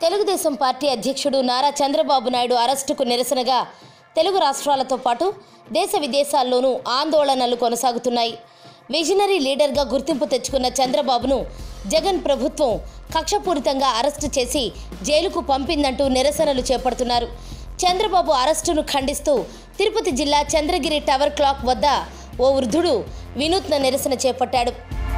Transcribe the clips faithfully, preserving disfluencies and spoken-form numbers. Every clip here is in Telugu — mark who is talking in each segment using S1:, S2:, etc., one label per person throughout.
S1: తెలుగుదేశం పార్టీ అధ్యక్షుడు నారా చంద్రబాబు నాయుడు అరెస్టుకు నిరసనగా తెలుగు రాష్ట్రాలతో పాటు దేశ విదేశాల్లోనూ ఆందోళనలు కొనసాగుతున్నాయి. విజనరీ లీడర్గా గుర్తింపు తెచ్చుకున్న చంద్రబాబును జగన్ ప్రభుత్వం కక్షపూరితంగా అరెస్టు చేసి జైలుకు పంపిందంటూ నిరసనలు చేపడుతున్నారు. చంద్రబాబు అరెస్టును ఖండిస్తూ తిరుపతి జిల్లా చంద్రగిరి టవర్ క్లాక్ వద్ద ఓ వృద్ధుడు వినూత్న నిరసన చేపట్టాడు.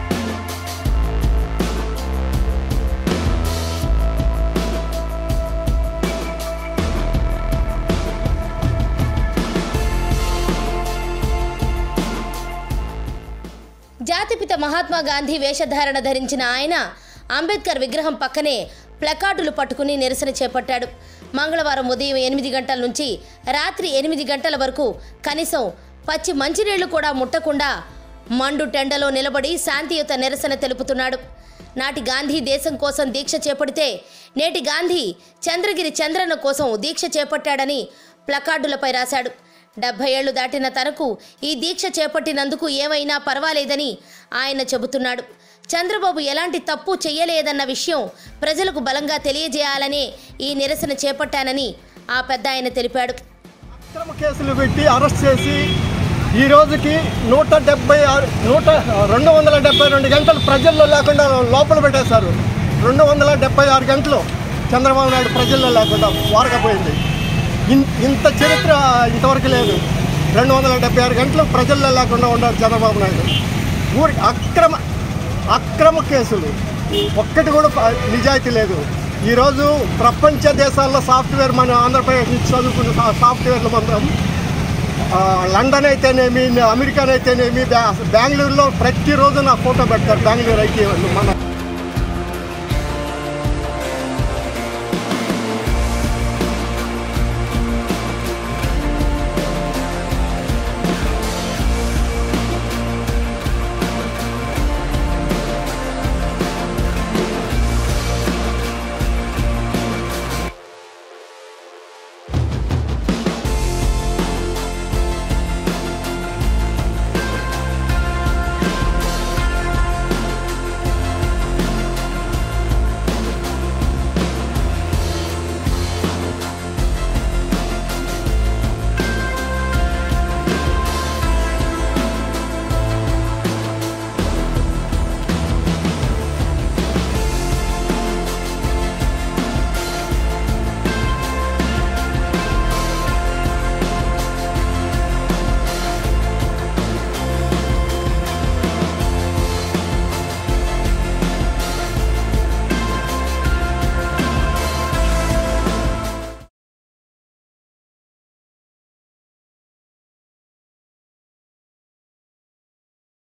S1: జాతిపిత మహాత్మా గాంధీ వేషధారణ ధరించిన ఆయన అంబేద్కర్ విగ్రహం పక్కనే ప్లకార్డులు పట్టుకుని నిరసన చేపట్టాడు. మంగళవారం ఉదయం ఎనిమిది గంటల నుంచి రాత్రి ఎనిమిది గంటల వరకు కనీసం పచ్చి మంచినీళ్లు కూడా ముట్టకుండా మండు టెండలో నిలబడి శాంతియుత నిరసన తెలుపుతున్నాడు. నాటి గాంధీ దేశం కోసం దీక్ష చేపడితే నేటి గాంధీ చంద్రగిరి చంద్రన్న కోసం దీక్ష చేపట్టాడని ప్లకార్డులపై రాశాడు. డెబ్బై ఏళ్లు దాటిన తనకు ఈ దీక్ష చేపట్టినందుకు ఏమైనా పర్వాలేదని ఆయన చెబుతున్నాడు. చంద్రబాబు ఎలాంటి తప్పు చేయలేదన్న విషయం ప్రజలకు బలంగా తెలియజేయాలనే ఈ నిరసన చేపట్టానని ఆ పెద్ద ఆయన తెలిపాడు.
S2: అక్రమ కేసులు పెట్టి అరెస్ట్ చేసి ఈ రోజుకి నూట డెబ్బై ఆరు నూట రెండు వందల డెబ్బై రెండు గంటలు ప్రజల్లో లేకుండా లోపల పెట్టేశారు. రెండు వందల డెబ్బై ఆరు గంటలు చంద్రబాబు నాయుడు ప్రజల్లో లేకుండా వారకపోయింది. ఇంత చరిత్ర ఇంతవరకు లేదు. రెండు వందల డెబ్బై ఆరు గంటలు ప్రజల్లో లేకుండా ఉన్నారు చంద్రబాబు నాయుడు. ఊరి అక్రమ అక్రమ కేసులు ఒక్కటి కూడా నిజాయితీ లేదు. ఈరోజు ప్రపంచ దేశాల్లో సాఫ్ట్వేర్ మన ఆంధ్రప్రదేశ్ నుంచి చదువుకున్న సాఫ్ట్వేర్లు మొత్తం లండన్ అయితేనేమి, అమెరికా అయితేనేమి, బెంగళూరులో ప్రతిరోజు నా ఫోటో పెడతారు. బెంగళూరు అయితే మన